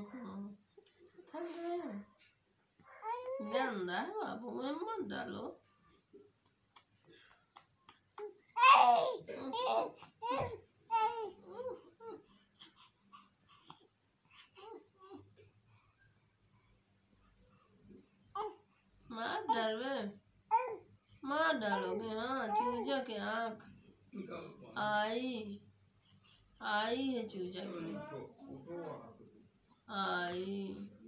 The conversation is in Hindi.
थक गए हैं। गंदा है बाबू, में मत डालो। मार डालोगे, मार डालोगे। हाँ, चूजा के आँख आई है, चूजा की आई।